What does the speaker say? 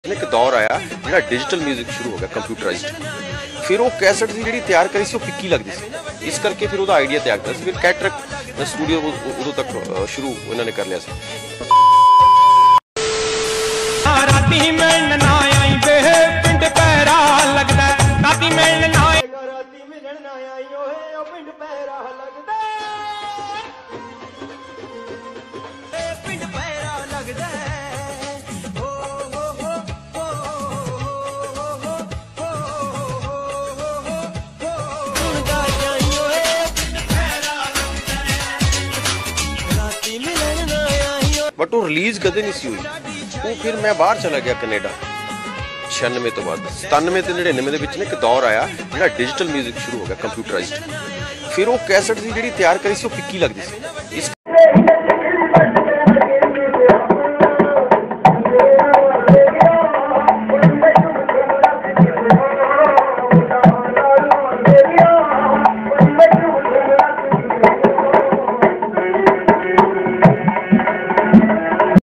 एक दौर आया जो डिजिटल म्यूजिक शुरू हो गया कंप्यूटराइज्ड। फिर वो कैसेट सी जी तैयार करी सी फिक्की लगती सी, इस करके फिर आइडिया त्याग दिया। फिर कैटरक स्टूडियो उदों तक शुरू इन्होंने कर लिया सी। बट वो रिलीज कदे नहीं सी हुई। वो फिर मैं बाहर चला गया कनेडा 96 तो बाद 97 ते 99 के एक दौर आया जो डिजिटल म्यूजिक शुरू हो गया कंप्यूटराइज्ड। फिर वो कैसेट सी जी तैयार करी सी फिक्की लगती सी, इस